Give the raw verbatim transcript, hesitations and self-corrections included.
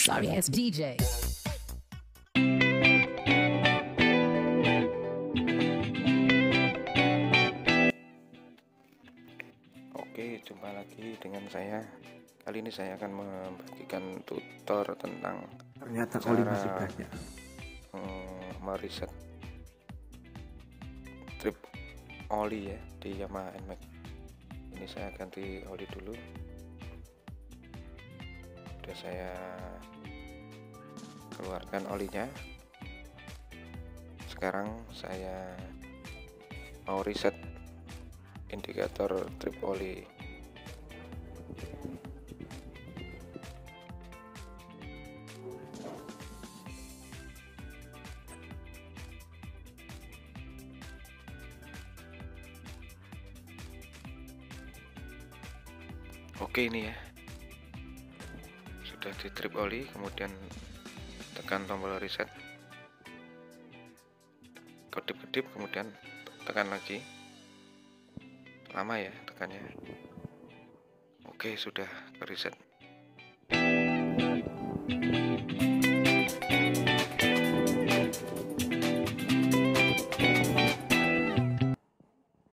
Sorry ass D J. Oke, jumpa lagi dengan saya. Kali ini saya akan membagikan tutor tentang Ternyata cara oli masih banyak. mm, meriset trip oli ya di Yamaha N Max. Ini saya ganti oli dulu. Sudah saya keluarkan olinya. Sekarang saya mau reset indikator trip oli. Oke, ini ya sudah di trip oli, kemudian tekan tombol reset, kedip-kedip, kemudian tekan lagi, lama ya tekannya. Oke, sudah ke reset.